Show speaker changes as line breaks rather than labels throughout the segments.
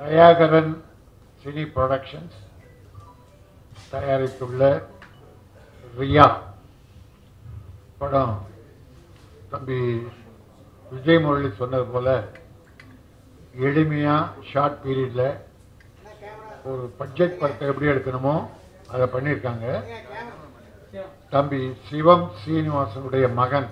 Dayakaran cine productions தயாரித்துள்ள ரியா படம் தம்பி விஜய் முரளி சொன்னது போல எளிமையா ஷார்ட் பீரியட்ல ஒரு பட்ஜெட் படத்தை எப்படி எடுக்கணுமோ அதை பண்ணியிருக்காங்க. தம்பி சிவம் சீனிவாசனுடைய மகன்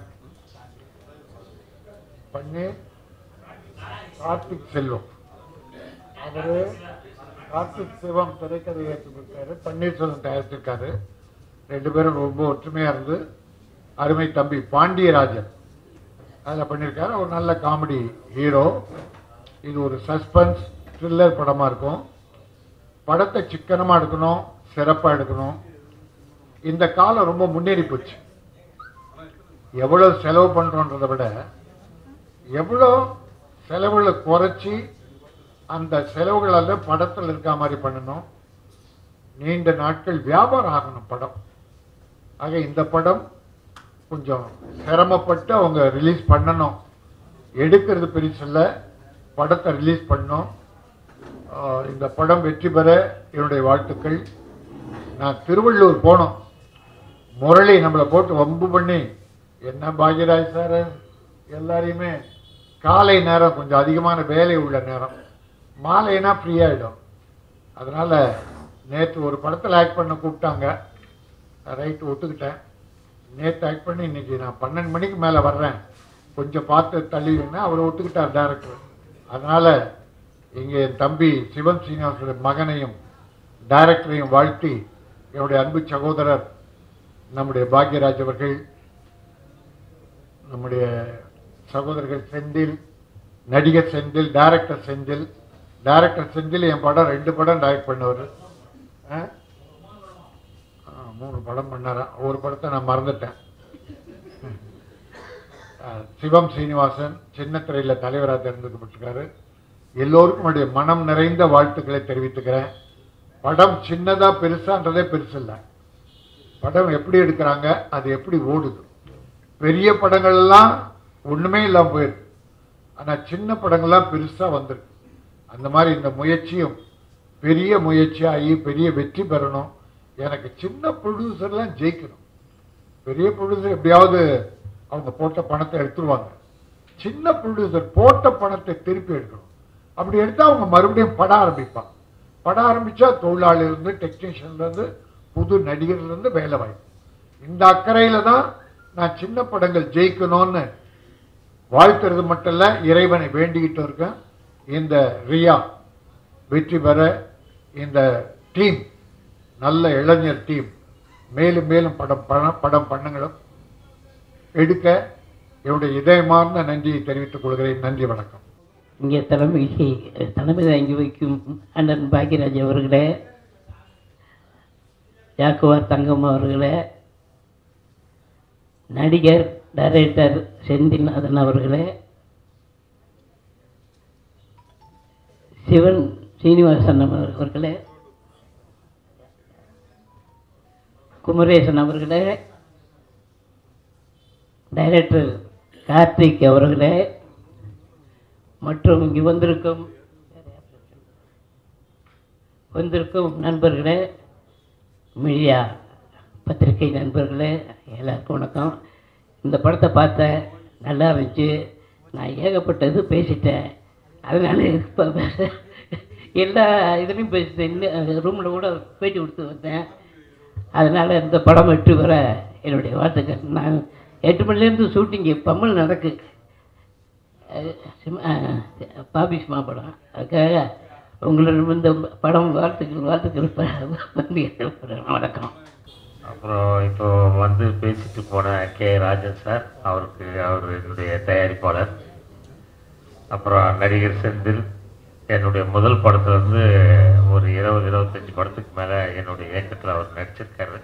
பண்ணி கார்த்திக் செல்வம், அவரு கார்த்திக் சிவம் திரைக்கதை ஏற்றிருக்காரு, பன்னீர்செல்வம் தயாரித்திருக்காரு. ரெண்டு பேரும் ரொம்ப ஒற்றுமையா இருந்து அருமை தம்பி பாண்டியராஜன் அதில் பண்ணியிருக்காரு. ஒரு நல்ல காமெடி ஹீரோ. இது ஒரு சஸ்பென்ஸ் த்ரில்லர் படமா இருக்கும். படத்தை சிக்கனமா எடுக்கணும், சிறப்பா எடுக்கணும். இந்த காலம் ரொம்ப முன்னேறி போச்சு. எவ்வளவு செலவு பண்றோன்றதை விட எவ்வளவு செலவுகளை குறைச்சி அந்த செலவுகளால படத்தில் இருக்க மாதிரி பண்ணணும். நீண்ட நாட்கள் வியாபாரம் ஆகணும் படம். ஆக இந்த படம் கொஞ்சம் சிரமப்பட்டு அவங்க ரிலீஸ் பண்ணணும். எடுக்கிறது பெருசு இல்லை, படத்தை ரிலீஸ் பண்ணோம். இந்த படம் வெற்றி பெற என்னுடைய வாழ்த்துக்கள். நான் திருவள்ளூர் போனோம். முரளி நம்மளை போட்டு வம்பு பண்ணி, என்ன பாக்யராஜ் சார் எல்லாரையுமே காலை நேரம் கொஞ்சம் அதிகமான வேலை உள்ள நேரம், மாலைனா ஃப்ரீ ஆகிடும். அதனால் நேற்று ஒரு படத்தில் ஆக்ட் பண்ண கூப்பிட்டாங்க. ரைட்டு ஒத்துக்கிட்டேன். நேற்று ஆக்ட் பண்ணி இன்னைக்கு நான் 12 மணிக்கு மேலே வர்றேன், கொஞ்சம் பார்த்து தள்ளிடுங்க. அவர் ஒத்துக்கிட்டார் டைரக்டர். அதனால் இங்கே என் தம்பி சிவம் சீனிவாசனுடைய மகனையும் டைரக்டரையும் வாழ்த்தி என்னுடைய அன்பு சகோதரர் நம்முடைய பாக்யராஜ் அவர்கள், நம்முடைய சகோதரர்கள் செந்தில், நடிகர் செந்தில், டைரக்டர் செந்தில். டைரக்டர் செந்தில் என் படம் 2 படம் டைரக்ட் பண்ணவர். 3 படம் பண்ணாரா, ஒரு படத்தை நான் மறந்துட்டேன். சிவம் சீனிவாசன் சின்ன திரையில் தலைவராக தேர்ந்தெடுக்கப்பட்டிருக்காரு. எல்லோருக்கும் என்னுடைய மனம் நிறைந்த வாழ்த்துக்களை தெரிவித்துக்கிறேன். படம் சின்னதா பெருசான்றதே பெருசு இல்லை. படம் எப்படி எடுக்கிறாங்க, அது எப்படி ஓடுது. பெரிய படங்கள் எல்லாம் ஒண்ணுமே இல்லாம போயிருக்கு. ஆனா சின்ன படங்கள்லாம் பெருசா வந்திருக்கு. அந்த மாதிரி இந்த முயற்சியும் பெரிய முயற்சியாகி பெரிய வெற்றி பெறணும். எனக்கு சின்ன ப்ரொடியூசர்லாம் ஜெயிக்கணும். பெரிய ப்ரொடியூசர் எப்படியாவது அவங்க போட்ட பணத்தை எடுத்துருவாங்க. சின்ன ப்ரொடியூசர் போட்ட பணத்தை திருப்பி எடுக்கணும். அப்படி எடுத்தா அவங்க மறுபடியும் படம் ஆரம்பிப்பாங்க. படம் ஆரம்பிச்சா தொழிலாளிலிருந்து, டெக்னீஷியன்லேருந்து, புது நடிகர்லேருந்து வேலை வாய்ப்பு. இந்த அக்கறையில தான் நான் சின்ன படங்கள் ஜெயிக்கணும்னு வாழ்த்துறது மட்டும் இல்லை, இறைவனை வேண்டிக்கிட்டு இருக்கேன். இந்த ரியா வெற்றி பெற இந்த டீம், நல்ல இளைஞர் டீம், மேலும் மேலும் படம் பண்ணுங்களும் எடுக்க என்னுடைய இதயமார்ந்த நன்றியை தெரிவித்துக் கொள்கிறேன். நன்றி, வணக்கம்.
இங்கே தலைமை தாங்கி வைக்கும் அண்ணன் பாக்யராஜ் அவர்களே, ஜாக்குவார் தங்கம் அவர்களே, நடிகர் டைரக்டர் செந்தில்நாதன் அவர்களே, சிவன் சீனிவாசன் அவர்களே, குமரேசன் அவர்களே, டைரக்டர் கார்த்திக் அவர்களே, மற்றும் இங்கு வந்திருக்கும் நண்பர்களே, மீடியா பத்திரிகை நண்பர்களே, எல்லாருக்கும் வணக்கம். இந்த படத்தை பார்த்தேன், நல்லா இருந்துச்சு. நான் ஏகப்பட்டது பேசிட்டேன். அதனால இப்போ எல்லா இதுலேயும் பேசிட்டேன். ரூமில் கூட பேட்டி கொடுத்து வந்தேன். அதனால் இந்த படம் வெற்றி பெற என்னுடைய வாழ்த்துக்கள். நான் 8 மணிலேருந்து ஷூட்டிங்கு பம்மல் நடக்கு, பாபிஸ் மாப்படம். அதுக்காக உங்களிடம் இந்த படம் வாழ்த்துக்கள் வணக்கம்.
அப்புறம் இப்போ வந்து பேசிட்டு போன கே ராஜன் சார், அவர் என்னுடைய தயாரிப்பாளர். அப்புறம் நடிகர் செந்தில், என்னுடைய முதல் படத்துலேருந்து ஒரு 20-25 படத்துக்கு மேலே என்னுடைய இயக்கத்தில் அவர் நடிச்சிருக்காரு.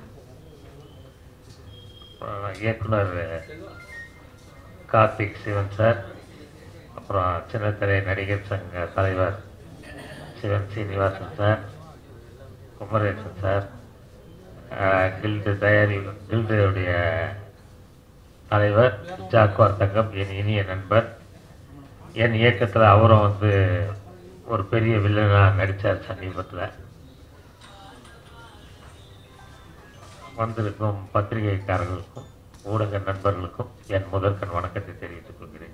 இயக்குனர் கார்த்திக் சிவன் சார், அப்புறம் சின்னத்திரை நடிகர் சங்க தலைவர் சிவன் சீனிவாசன் சார், குமரேசன் சார், கில்டுடைய தலைவர் ஜாக்குவார் தங்கம், என் இனிய நண்பர். என் இயக்கத்தில் அவரும் வந்து ஒரு பெரிய வில்லனாக நடித்தார் சமீபத்தில். வந்திருக்கும் பத்திரிகைக்காரர்களுக்கும் ஊடக நண்பர்களுக்கும் என் முதற்கண் வணக்கத்தை தெரிவித்துக் கொள்கிறேன்.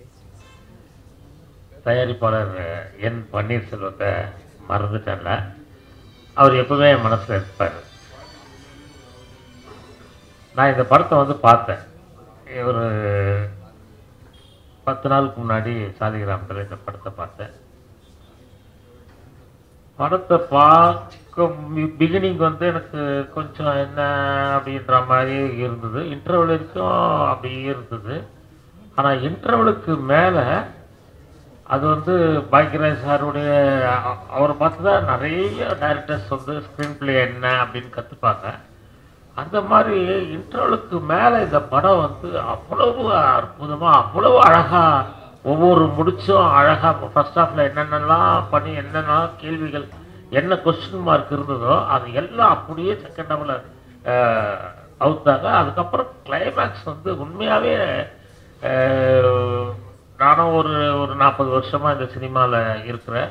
தயாரிப்பாளர் என் பன்னீர்செல்வத்தை மறந்துட்டேன்ல, அவர் எப்பவுமே என் மனசில் இருப்பார். நான் இந்த படத்தை வந்து பார்த்தேன். ஒரு 10 நாளுக்கு முன்னாடி சாலிகிராமத்தில் இந்த படத்தை பார்த்தேன். படத்தை பார்க்க பிகினிங் வந்து எனக்கு கொஞ்சம் என்ன அப்படின்ற மாதிரி இருந்தது. இன்டர்வல் வரைக்கும் அப்படியே இருந்தது. ஆனால் இன்டர்வலுக்கு மேலே அது வந்து பாக்யராஜ் சாருடைய அவரை பார்த்து தான் நிறைய டைரக்டர்ஸ் வந்து ஸ்க்ரீன் பிளே என்ன அப்படின்னு கற்றுப்பாங்க. அந்த மாதிரி இன்டர்வலுக்கு மேலே இந்த படம் வந்து அவ்வளவு அற்புதமாக, அவ்வளவு அழகாக, ஒவ்வொரு முடிச்சும் அழகாக ஃபர்ஸ்ட் ஹாஃபில் என்னென்னலாம் பண்ணி என்னென்னலாம் கேள்விகள் என்ன கொஸ்டின் மார்க் இருந்ததோ அது எல்லாம் அப்படியே செகண்ட் ஹாஃபில் அவுத்தாங்க. அதுக்கப்புறம் கிளைமேக்ஸ் வந்து உண்மையாகவே நானும் ஒரு 40 வருஷமாக இந்த சினிமாவில் இருக்கிறேன்.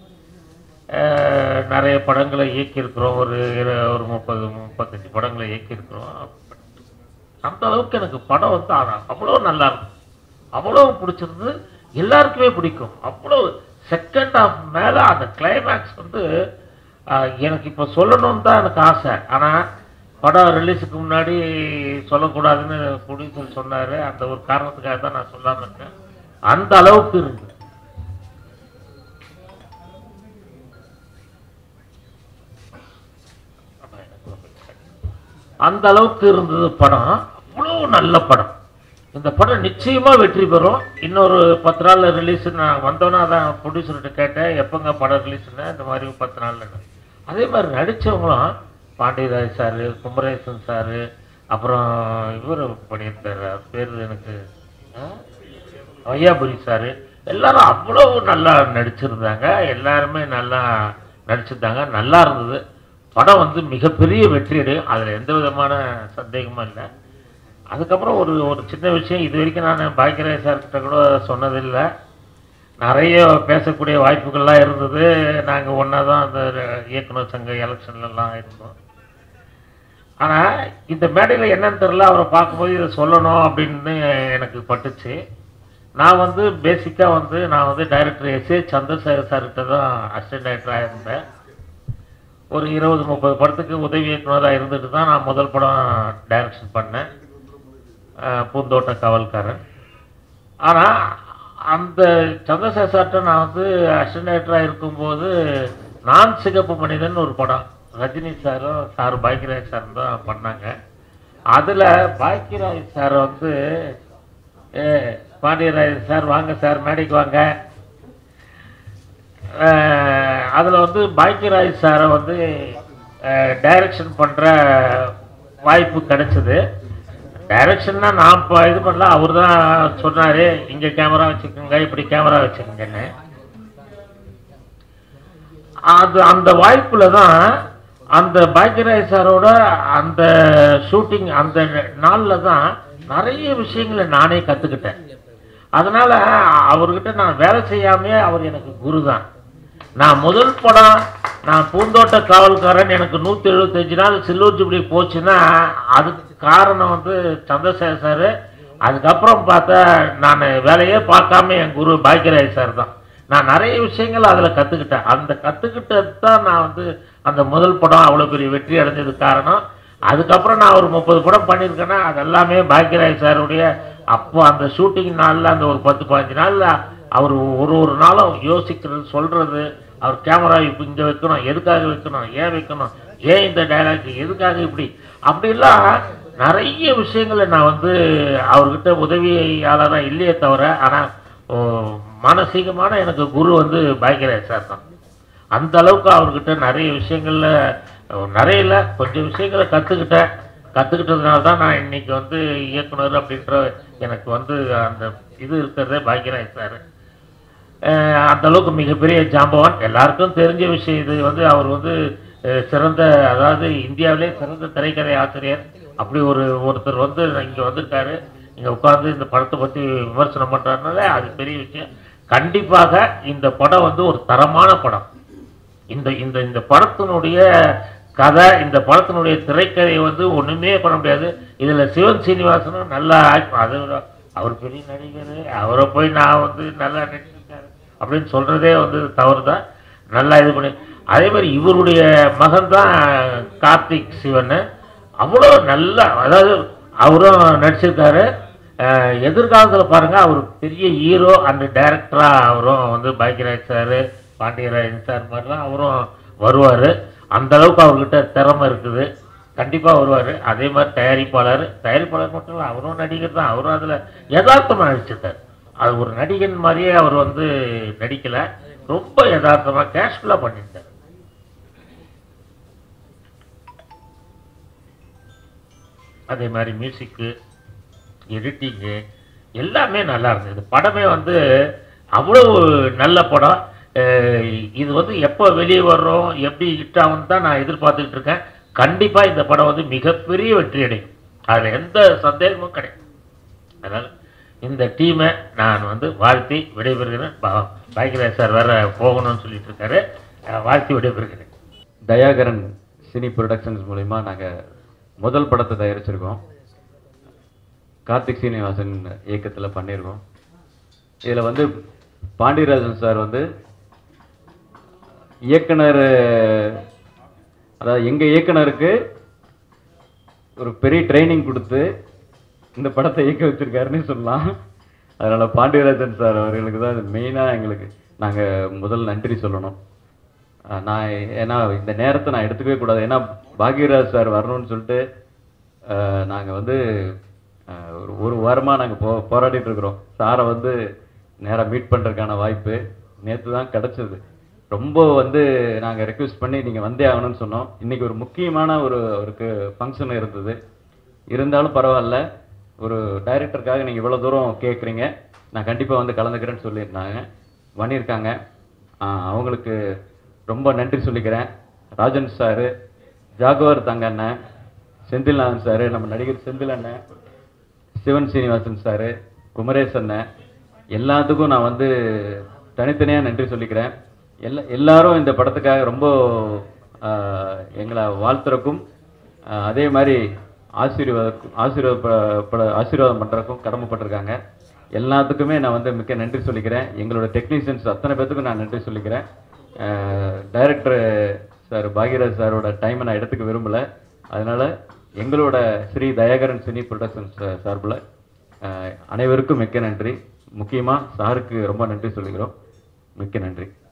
நிறைய படங்களை இயக்கியிருக்கிறோம். ஒரு 30-35 படங்களை இயக்கியிருக்கிறோம். அந்த அளவுக்கு எனக்கு படம் வந்து அவ்வளோ நல்லா இருக்கும், அவ்வளோ பிடிச்சிருந்து, எல்லாருக்குமே பிடிக்கும். அவ்வளோ செகண்ட் ஹாஃப் மேலே அந்த கிளைமேக்ஸ் வந்து எனக்கு இப்போ சொல்லணும்னு தான் எனக்கு ஆசை. ஆனால் படம் ரிலீஸுக்கு முன்னாடி சொல்லக்கூடாதுன்னு ப்ரொடியூசர் சொன்னார். அந்த ஒரு காரணத்துக்காக தான் நான் சொல்லாமல் இருக்கேன். அந்த அளவுக்கு இருந்தது. அந்த அளவுக்கு இருந்தது படம். அவ்வளோ நல்ல படம். இந்த படம் நிச்சயமாக வெற்றி பெறும். இன்னொரு 10 நாளில் ரிலீஸ். நான் வந்தோன்னா அதான் ப்ரொடியூசர்கிட்ட கேட்டேன், எப்போங்க படம் ரிலீஸ்னா இந்த மாதிரி 10 நாளில். அதே மாதிரி நடித்தவங்களும் பாண்டியராஜ் சார், குமரேசன் சார், அப்புறம் இவர் பண்ணியிருந்தார், பேர் எனக்கு வையாபுரி சார், எல்லாரும் அவ்வளோ நல்லா நடிச்சிருந்தாங்க. எல்லாருமே நல்லா நடிச்சிருந்தாங்க. நல்லா இருந்தது. படம் வந்து மிகப்பெரிய வெற்றியடையும், அதில் எந்த விதமான சந்தேகமும் இல்லை. அதுக்கப்புறம் ஒரு சின்ன விஷயம், இது வரைக்கும் நான் பாக்யராஜ் சார்கிட்ட கூட சொன்னதில்லை. நிறைய பேசக்கூடிய வாய்ப்புகள்லாம் இருந்தது. நாங்கள் ஒன்றா தான் அந்த இயக்குனர் சங்க எலெக்ஷன்லாம் இருந்தோம். ஆனால் இந்த மேடையில் என்னன்னு தெரியல, அவரை பார்க்கும்போது இதை சொல்லணும் அப்படின்னு எனக்கு பட்டுச்சு. நான் வந்து பேசிக்காக வந்து நான் வந்து டைரக்டர் எஸ்.ஏ. சந்திரசேகர் சார்கிட்ட தான் அசிஸ்டன்ட் டைரக்டராக இருந்தேன். ஒரு 20-30 படத்துக்கு உதவி இயக்குனராக இருந்துட்டு தான் நான் முதல் படம் டைரக்ஷன் பண்ணேன், பூந்தோட்ட காவல்காரன். ஆனால் அந்த சந்திரசேகர் சார்கிட்ட நான் வந்து அசிஸ்டன்ட் டைரக்டராக இருக்கும்போது நான் சிகப்பு மனிதன் ஒரு படம் ரஜினி சாரும் பாக்யராஜ் சாரும் தான் பண்ணாங்க. அதில் பாக்யராஜ் சார் வந்து பாண்டியராஜ் சார் வாங்க சார் மேடைக்கு வாங்க. அதில் வந்து பாக்யராஜ் சாரை வந்து டைரக்ஷன் பண்ணுற வாய்ப்பு கிடைச்சது. டைரக்ஷன்னா நான் இப்போ இது பண்ணல, அவர் தான் சொன்னார், இங்கே கேமரா வச்சுக்கோங்க, இப்படி கேமரா வச்சுக்கோங்கன்னு. அந்த வாய்ப்பில் தான் அந்த பாக்யராஜ் சாரோட அந்த ஷூட்டிங் அந்த நாளில் தான் நிறைய விஷயங்களை நானே கற்றுக்கிட்டேன். அதனால் அவர்கிட்ட நான் வேலை செய்யாமே அவர் எனக்கு குரு தான். நான் முதல் படம் நான் பூந்தோட்ட காவல்காரன் எனக்கு 175 நாள் சில்வர் ஜூப்ளி போச்சுன்னா அதுக்கு காரணம் வந்து சந்திரசேகர் சார். அதுக்கப்புறம் பார்த்தா நான் வேலையே பார்க்காம என் குரு பாக்யராஜ் சார் தான். நான் நிறைய விஷயங்கள் அதில் கற்றுக்கிட்டேன். அந்த கற்றுக்கிட்டது தான் நான் வந்து அந்த முதல் படம் அவ்வளோ பெரிய வெற்றி அடைஞ்சதுக்கு காரணம். அதுக்கப்புறம் நான் ஒரு 30 படம் பண்ணியிருக்கேன்னா அது எல்லாமே பாக்யராஜ் சாருடைய. அப்போ அந்த ஷூட்டிங் நாளில் அந்த ஒரு 10-15 நாளில் அவர் ஒரு நாளும் யோசிக்கிறது, சொல்கிறது, அவர் கேமரா இப்போ இங்கே வைக்கணும், எதுக்காக வைக்கணும், ஏன் வைக்கணும், ஏன் இந்த டைலாக், எதுக்காக இப்படி அப்படிலாம் நிறைய விஷயங்களை நான் வந்து அவர்கிட்ட உதவியாளராக இல்லையே தவிர, ஆனால் மானசீகமான எனக்கு குரு வந்து பாக்யராஜ் சார் தான். அந்த அளவுக்கு அவர்கிட்ட நிறைய விஷயங்கள்ல நிறைய இல்லை கொஞ்சம் விஷயங்களை கற்றுக்கிட்டதுனால தான் நான் இன்னைக்கு வந்து இயக்குனர் அப்படின்ற எனக்கு வந்து அந்த இது இருக்கிறதே பாக்யராஜ் சார். அந்த அளவுக்கு மிகப்பெரிய ஜாம்பவான், எல்லாருக்கும் தெரிஞ்ச விஷயம். இது வந்து அவர் வந்து சிறந்த, அதாவது இந்தியாவிலே சிறந்த திரைக்கதை ஆசிரியர். அப்படி ஒருத்தர் வந்து இங்கே வந்திருக்காரு, இங்கே உட்காந்து இந்த படத்தை பற்றி விமர்சனம் பண்ணுறாருனால அது பெரிய விஷயம். கண்டிப்பாக இந்த படம் வந்து ஒரு தரமான படம். இந்த இந்த இந்த படத்தினுடைய கதை, இந்த படத்தினுடைய திரைக்கதை வந்து ஒண்ணுமே பண்ண முடியாது. இதுல சிவன் சீனிவாசனும் நல்லா அது அவர் பெரிய நடிகர், அவரை போய் நான் வந்து நல்லா நடிச்சிருக்காரு அப்படின்னு சொல்றதே வந்து தவறு தான். நல்லா இது பண்ணி, அதே மாதிரி இவருடைய மகன் தான் கார்த்திக் சிவன், அவ்வளோ நல்லா, அதாவது அவரும் நடிச்சிருக்காரு. எதிர்காலத்தில் பாருங்க அவர் பெரிய ஹீரோ அண்ட் டைரக்டரா அவரும் வந்து பாக்யராஜ் சார், பாண்டியராஜன் சார் மாதிரிலாம் அவரும் வருவார். அந்த அளவுக்கு அவர்கிட்ட திறமை இருக்குது, கண்டிப்பாக வருவார். அதே மாதிரி தயாரிப்பாளர் மட்டும் இல்லை, அவரும் நடிகர் தான். அவரும் அதில் யதார்த்தமாக நடிச்சிருக்கார். அது ஒரு நடிகன் மாதிரியே அவர் வந்து நடிக்கலை, ரொம்ப யதார்த்தமாக கேஷுவலாக பண்ணியிருந்தார். அதே மாதிரி மியூசிக்கு, எடிட்டிங்கு எல்லாமே நல்லா இருந்தது. படமே வந்து அவ்வளவு நல்ல படம். இது வந்து எப்போ வெளியே வர்றோம், எப்படி ஹிட் ஆகும்னு தான் நான் எதிர்பார்த்துக்கிட்டு இருக்கேன். கண்டிப்பாக இந்த படம் வந்து மிகப்பெரிய வெற்றி அடையும், அதில் எந்த சந்தேகமும் கிடையாது. அதனால் இந்த டீமை நான் வந்து வாழ்த்தி விடைபெறுகிறேன். பாக்யராஜ் சார் வேற போகணும்னு சொல்லிட்டு இருக்காரு, வாழ்த்தி விடைபெறுகிறேன்.
தயாகரன் சினி ப்ரொடக்ஷன்ஸ் மூலிமா நாங்கள் முதல் படத்தை தயாரிச்சிருக்கோம். கார்த்திக் சீனிவாசன் இயக்கத்தில் பண்ணியிருக்கோம். இதில் வந்து பாண்டியராஜன் சார் வந்து இயக்குனர், அதாவது எங்கள் இயக்குனருக்கு ஒரு பெரிய ட்ரைனிங் கொடுத்து இந்த படத்தை இயக்க வச்சிருக்காருன்னு சொல்லலாம். அதனால் பாண்டியராஜன் சார் அவர்களுக்கு தான் மெயினாக எங்களுக்கு நாங்கள் முதல் நன்றி சொல்லணும். நான் ஏன்னா இந்த நேரத்தை நான் எடுத்துக்கவே கூடாது, ஏன்னா பாக்யராஜ் சார் வரணும்னு சொல்லிட்டு நாங்கள் வந்து ஒரு வாரமாக நாங்கள் போராடிட்டு இருக்கிறோம். சாரை வந்து நேராக மீட் பண்ணுறதுக்கான வாய்ப்பு நேற்று தான் கிடச்சிது. ரொம்ப வந்து நாங்கள் ரெக்வெஸ்ட் பண்ணி நீங்கள் வந்தே ஆகணும்னு சொன்னோம். இன்றைக்கி ஒரு முக்கியமான அவருக்கு ஃபங்க்ஷன் இருந்தது, இருந்தாலும் பரவாயில்ல, ஒரு டைரக்டருக்காக நீங்கள் இவ்வளோ தூரம் கேட்குறீங்க, நான் கண்டிப்பாக வந்து கலந்துக்கிறேன்னு சொல்லியிருந்தாங்க, பண்ணியிருக்காங்க. அவங்களுக்கு ரொம்ப நன்றி சொல்லிக்கிறேன். ராஜன் சாரு, ஜாகுவார் தங்க அண்ணன், செந்தில்நாதன் சாரு, நம்ம நடிகர் செந்தில் அண்ணன், சிவன் சீனிவாசன் சாரு, குமரேஷ் அண்ணன், எல்லாத்துக்கும் நான் வந்து தனித்தனியாக நன்றி சொல்லிக்கிறேன். எல்லாரும் இந்த படத்துக்காக ரொம்ப எங்களை வாழ்த்துறக்கும், அதே மாதிரி ஆசீர்வாதம் பண்ணுறக்கும் கடமைப்பட்டிருக்காங்க. எல்லாத்துக்குமே நான் வந்து மிக்க நன்றி சொல்லிக்கிறேன். எங்களோட டெக்னீஷியன்ஸ் அத்தனை பேத்துக்கும் நான் நன்றி சொல்லிக்கிறேன். டைரக்டர் சார் பாக்யராஜ் சாரோட டைமை நான் எடுத்துக்க விரும்பலை. அதனால் எங்களோட ஸ்ரீ தயாகரன் சினி ப்ரொடக்ஷன்ஸ் சார்பில் அனைவருக்கும் மிக்க நன்றி. முக்கியமாக சாருக்கு ரொம்ப நன்றி சொல்லிக்கிறோம். மிக்க நன்றி.